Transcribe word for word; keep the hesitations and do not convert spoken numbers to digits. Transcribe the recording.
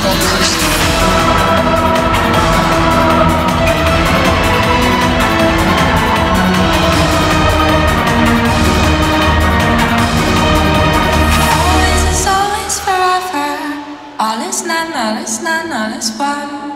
unbelievable person. Always is always forever. All is none, all is none, all is one.